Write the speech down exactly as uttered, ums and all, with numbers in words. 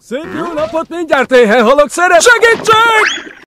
Szép jó napot mindjárt éhen halok, szerep segítség!